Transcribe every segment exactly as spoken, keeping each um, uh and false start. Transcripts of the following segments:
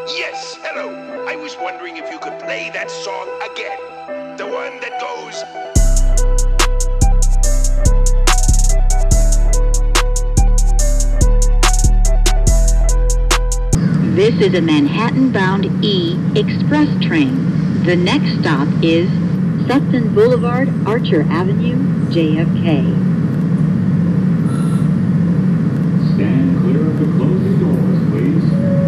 Yes, hello. I was wondering if you could play that song again. The one that goes... This is a Manhattan-bound E express train. The next stop is Sutton Boulevard, Archer Avenue, J F K. Stand clear of the closing doors, please.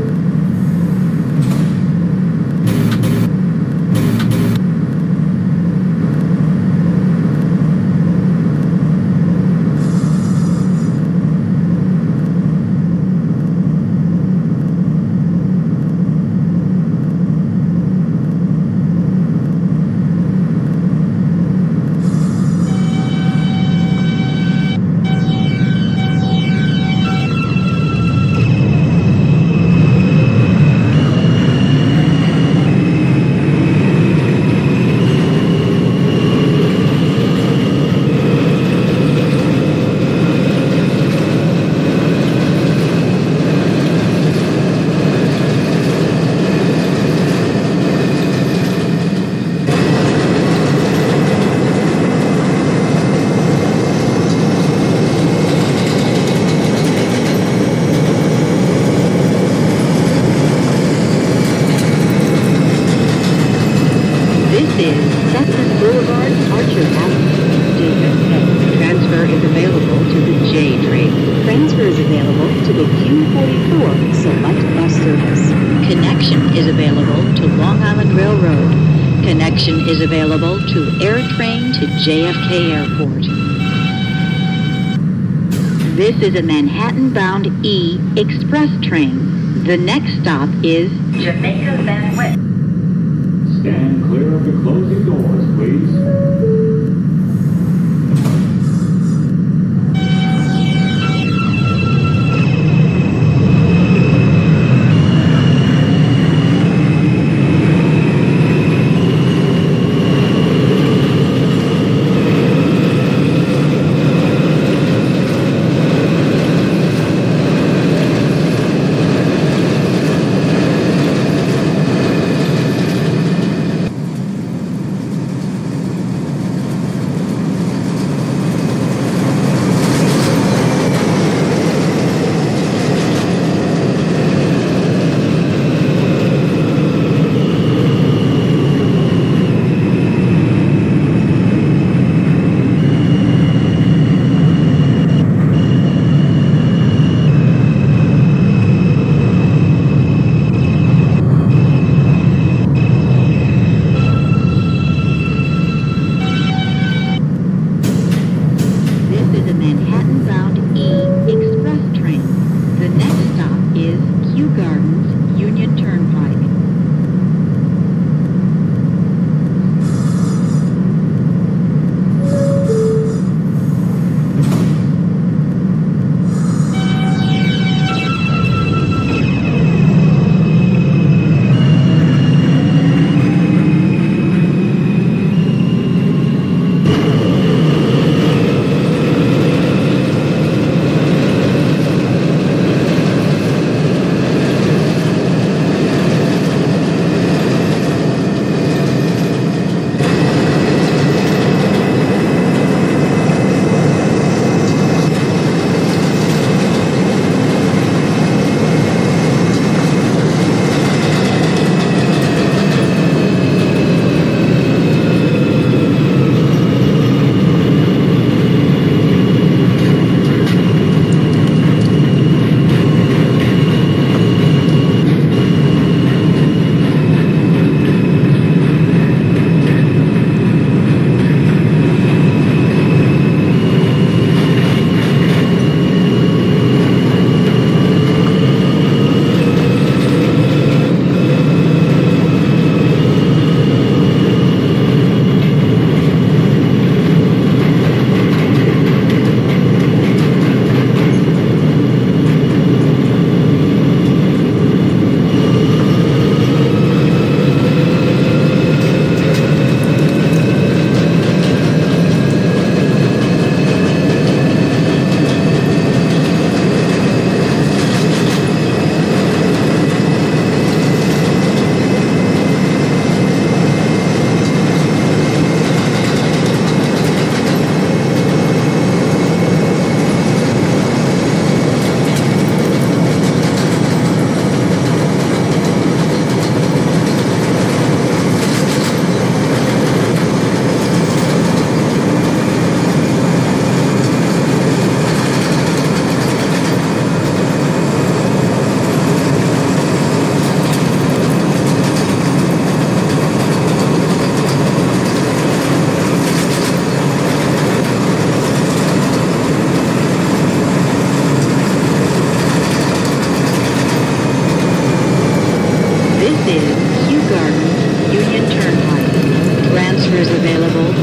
Connection is available to AirTrain to J F K Airport. This is a Manhattan-bound E express train. The next stop is Jamaica Van West. Stand clear of the closing doors, please.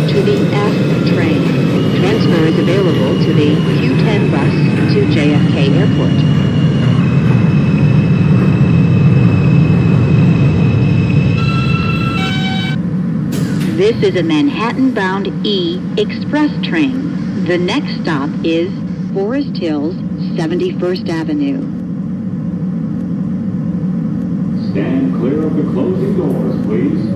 to the F train. Transfer is available to the Q ten bus to J F K Airport. This is a Manhattan-bound E express train. The next stop is Forest Hills, seventy-first Avenue. Stand clear of the closing doors, please.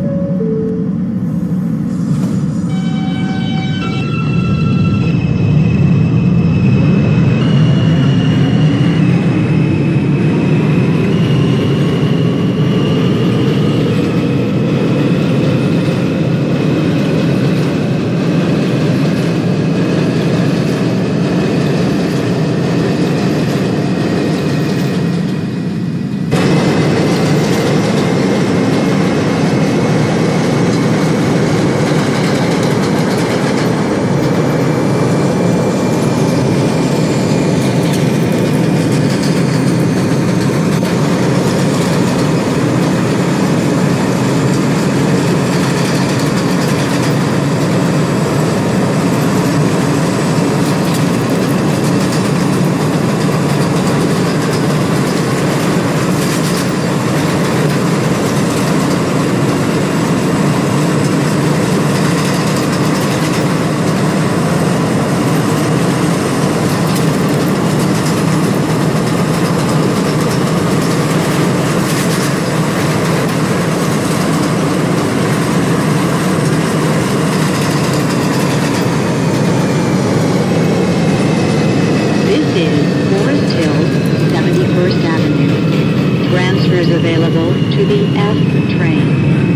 Available to the F train.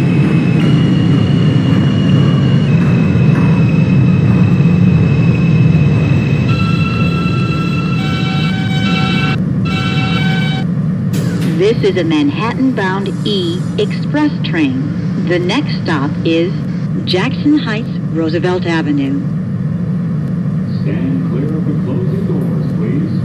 This is a Manhattan-bound E express train. The next stop is Jackson Heights, Roosevelt Avenue. Stand clear of the closing doors, please.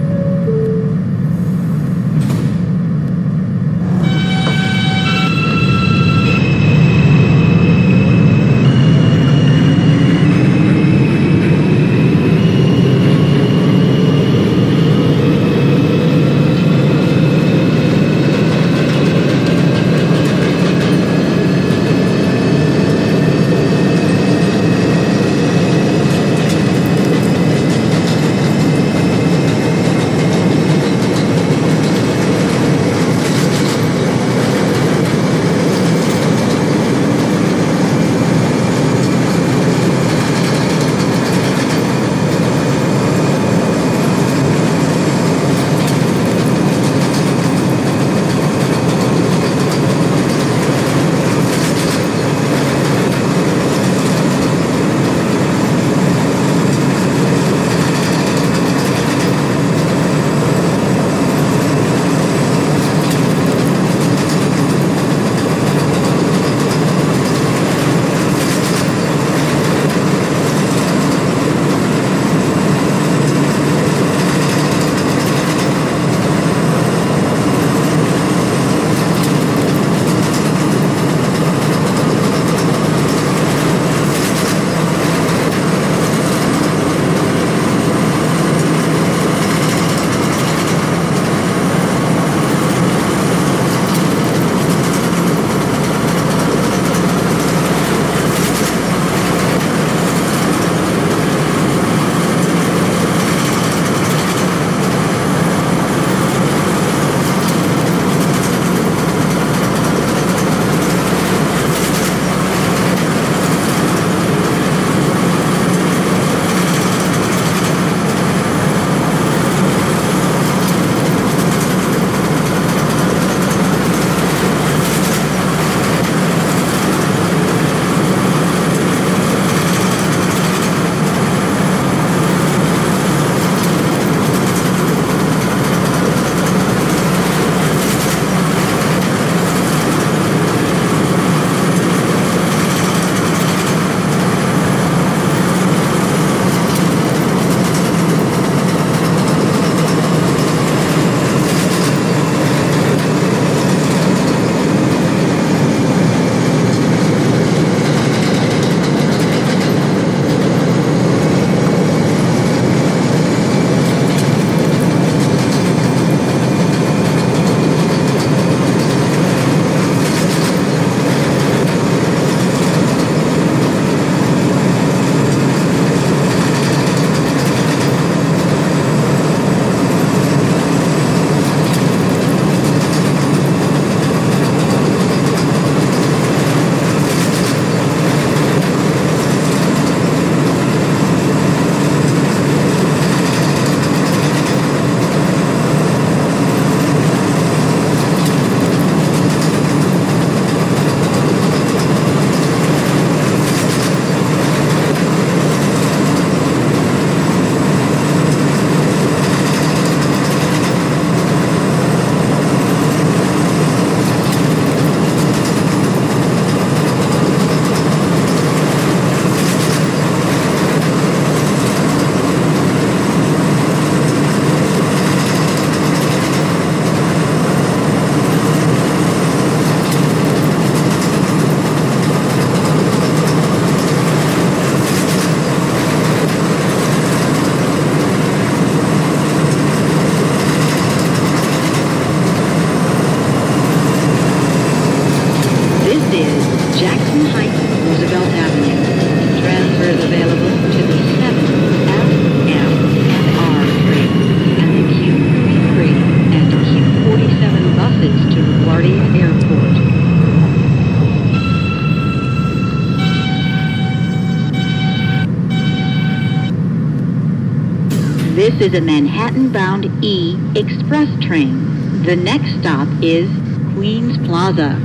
This is a Manhattan-bound E express train. The next stop is Queens Plaza.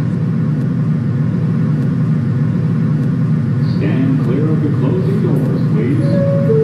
Stand clear of the closing doors, please.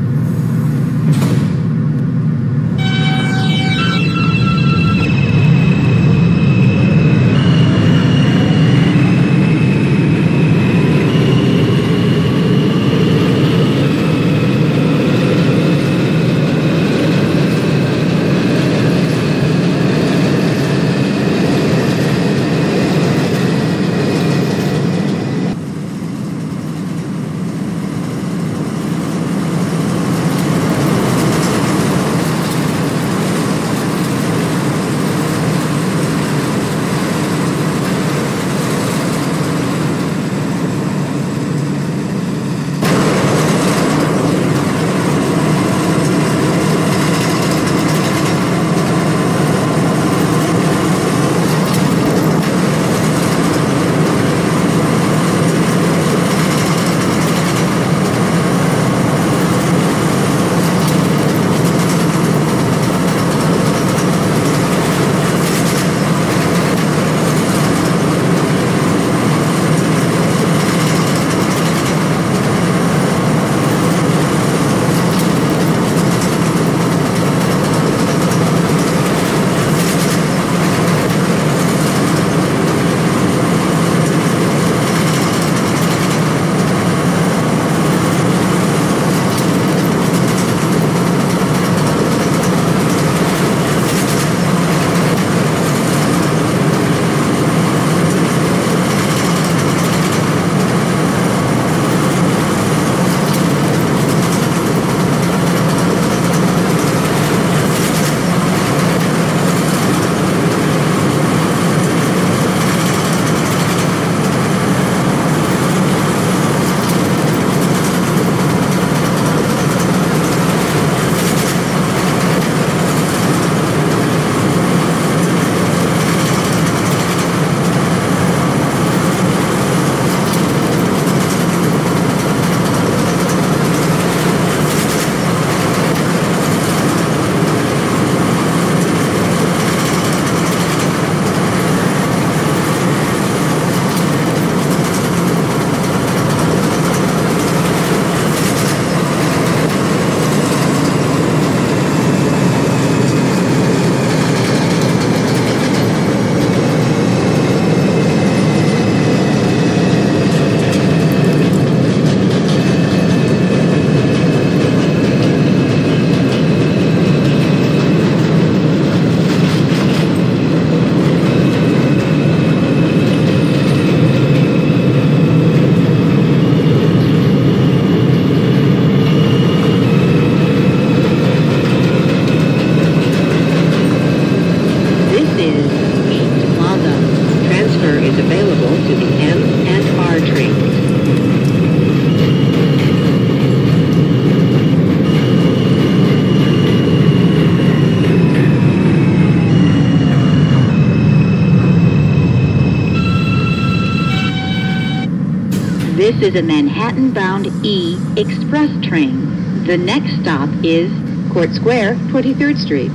This is a Manhattan-bound E express train. The next stop is Court Square, twenty-third Street.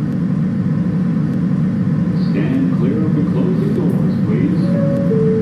Stand clear of the closing doors, please.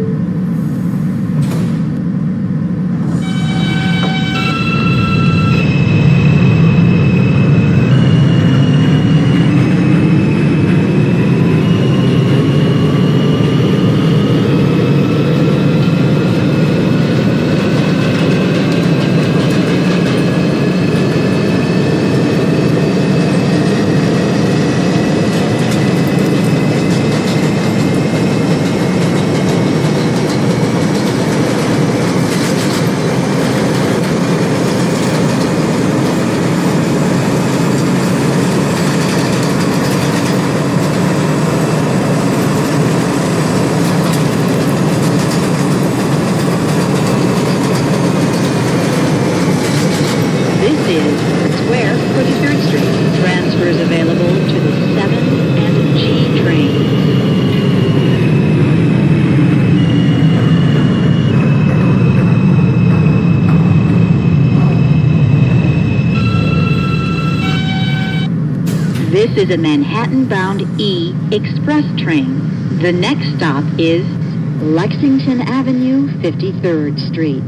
This is a Manhattan-bound E express train. The next stop is Lexington Avenue, fifty-third Street.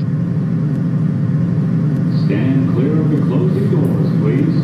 Stand clear of the closing doors, please.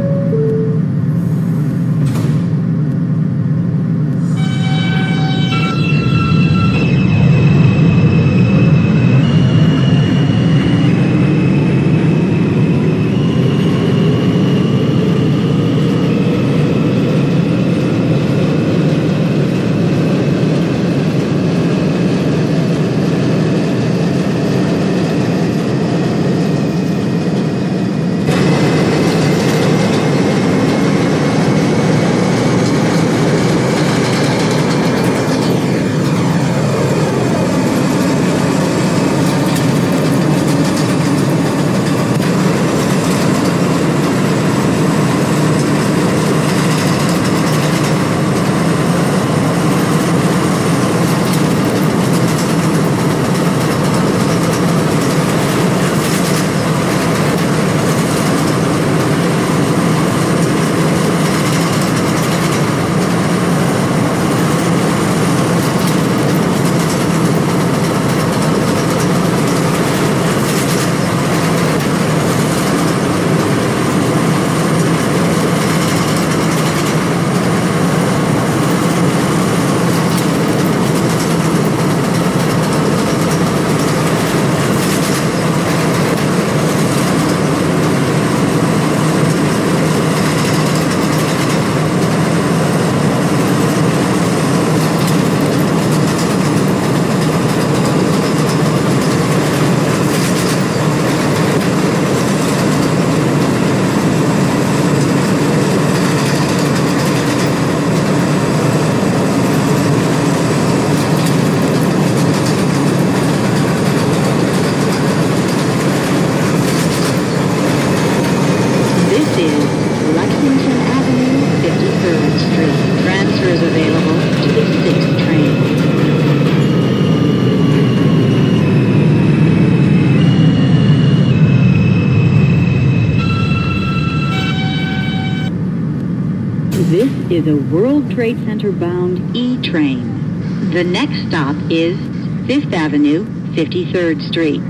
This is a World Trade Center bound E train. The next stop is Fifth Avenue, fifty-third Street.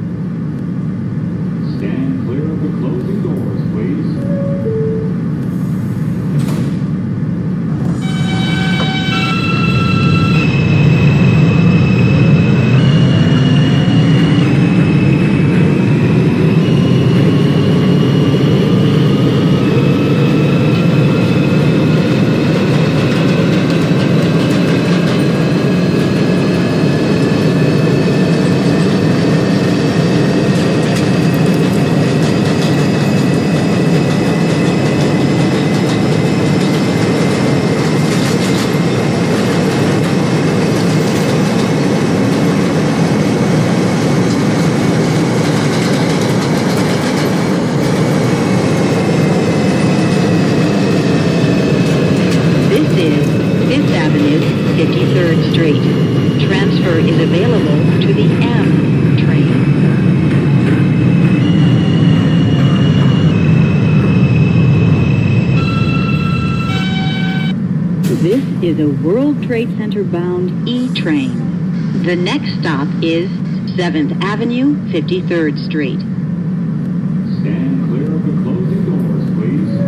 Stand clear of the closing doors, please. fifty-third Street. Transfer is available to the M train. This is a World Trade Center bound E train. The next stop is seventh Avenue, fifty-third Street. Stand clear of the closing doors, please.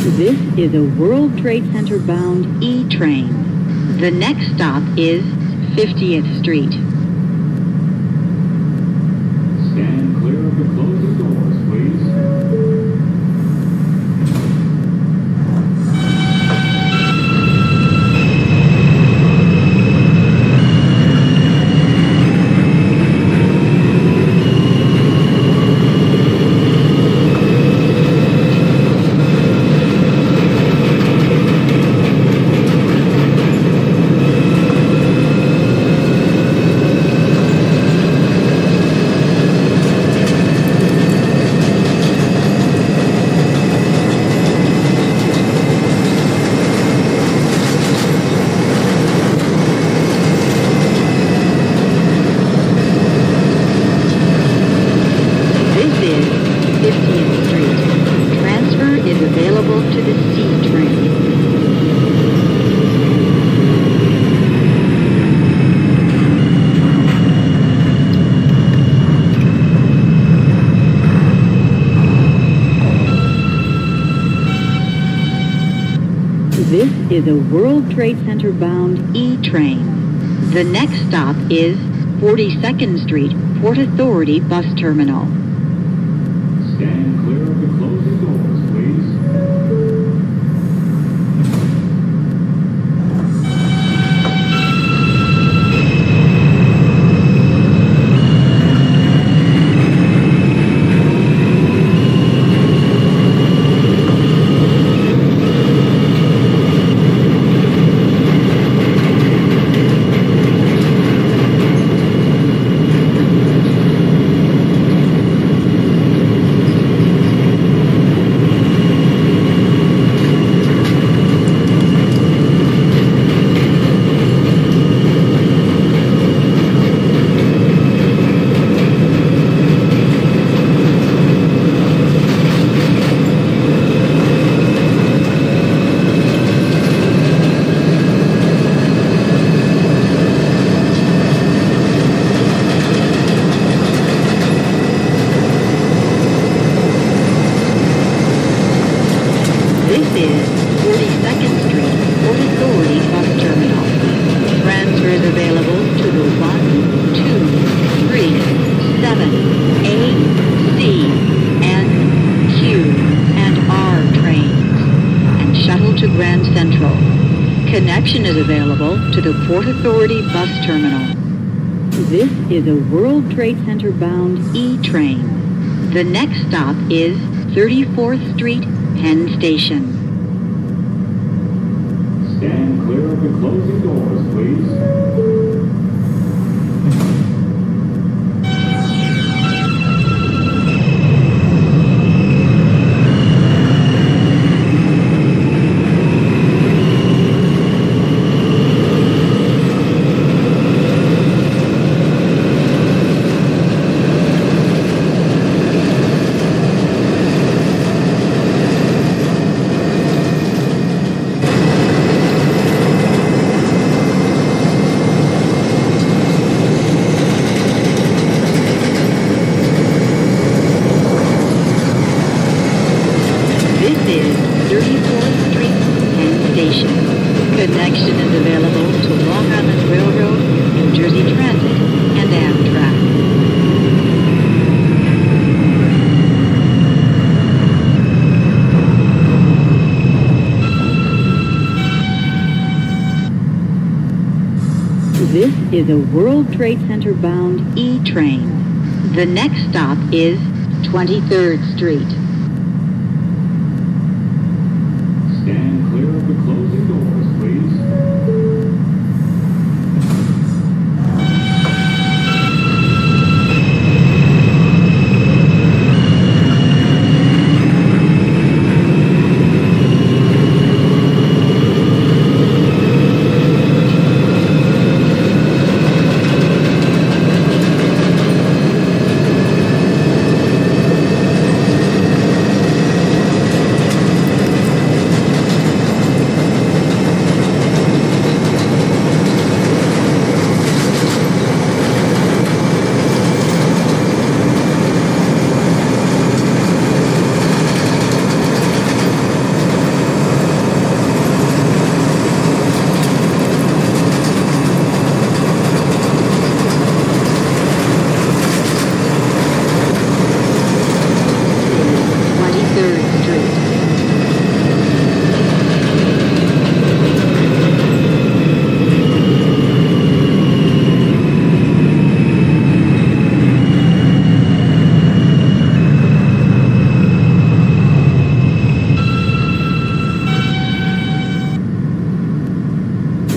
This is a World Trade Center bound E train. The next stop is fiftieth Street. Stand clear of the closing doors, please. This is a World Trade Center bound E train. The next stop is forty-second Street, Port Authority Bus Terminal. Stand clear of the closing doors, please. Connection is available to the Port Authority Bus Terminal. This is a World Trade Center bound E train. The next stop is thirty-fourth Street, Penn Station. Stand clear of the closing doors, please. Connection is available to Long Island Railroad, New Jersey Transit, and Amtrak. This is a World Trade Center bound E train. The next stop is twenty-third Street. Stand clear of the closing doors, please.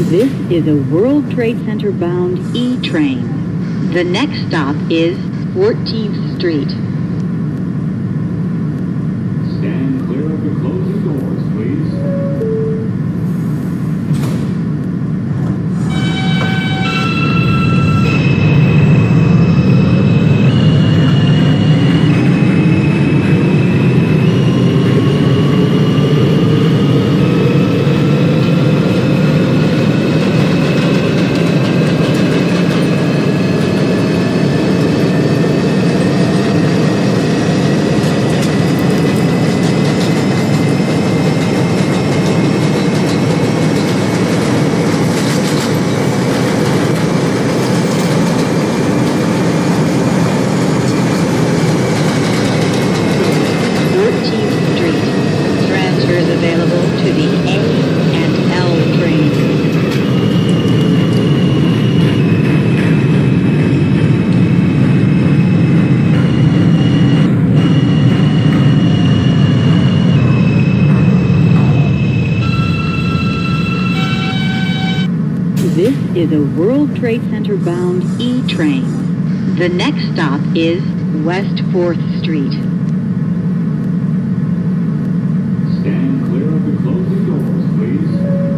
This is a World Trade Center bound E train. The next stop is fourteenth Street. Stand clear of the closing doors, please. This is a World Trade Center bound E train. The next stop is West fourth Street. Stand clear of the closing doors, please.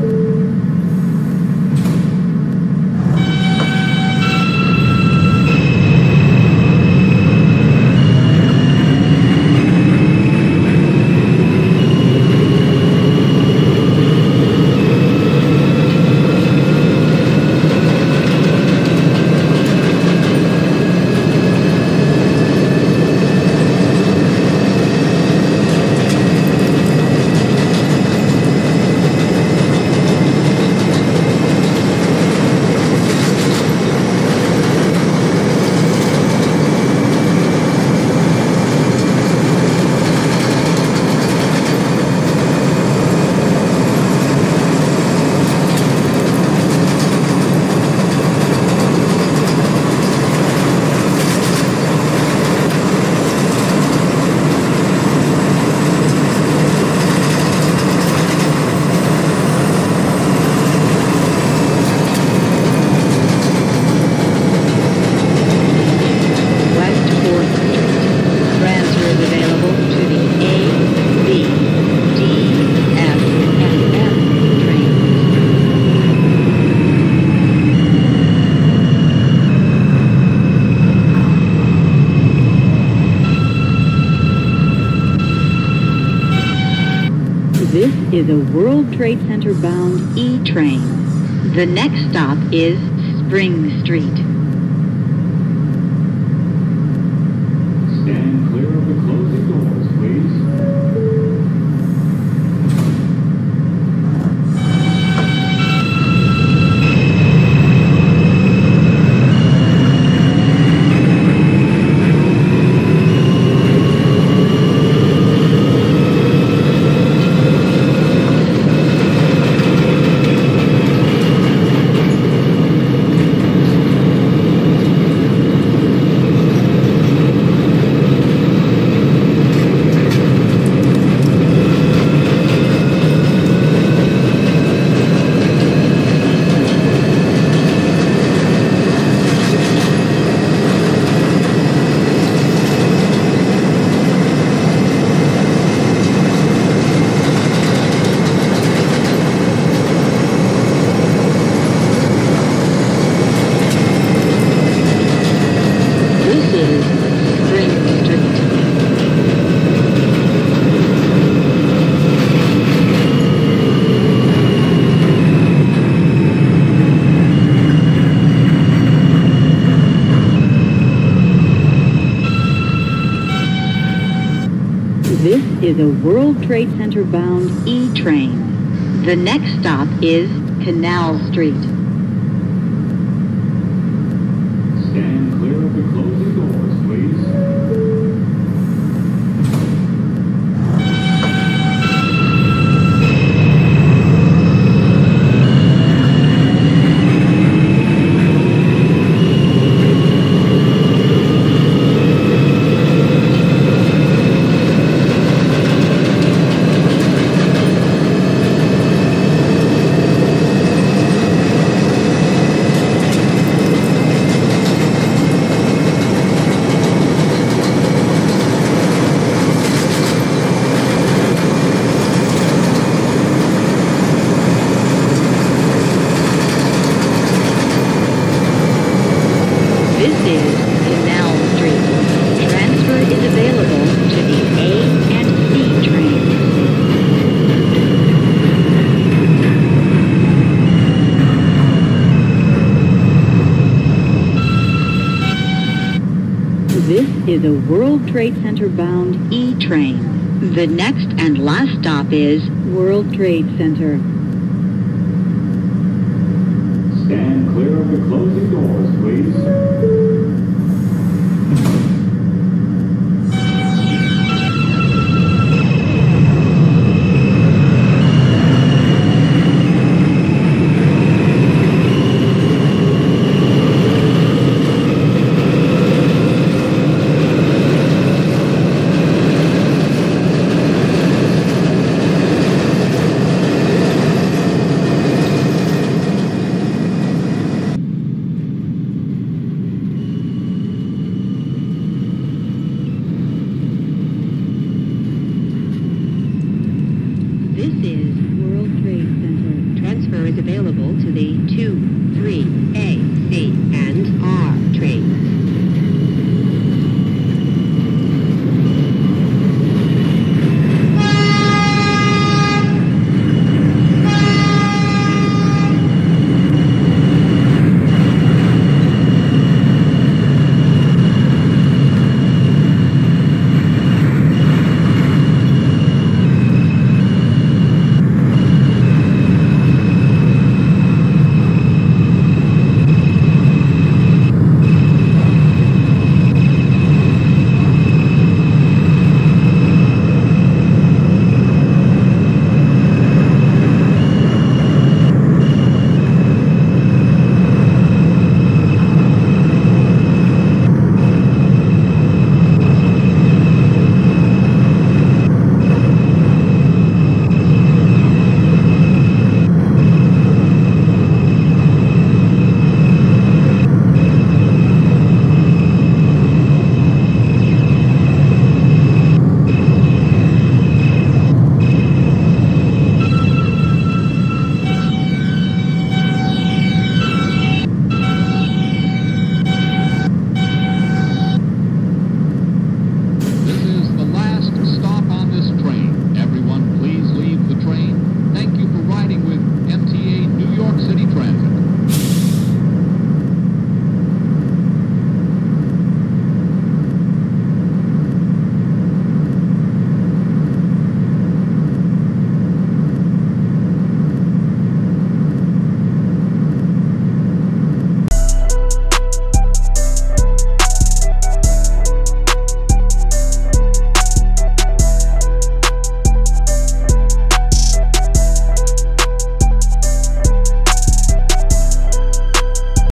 This is a World Trade Center bound E train. The next stop is Spring Street. Stand clear of the closing doors, please. This is a World Trade Center bound E train. The next stop is Canal Street. Stand clear of the closing doors, please. is a World Trade Center bound E train. The next and last stop is World Trade Center. Stand clear of the closing doors, please. This is World Trade Center. Transfer is available to the two three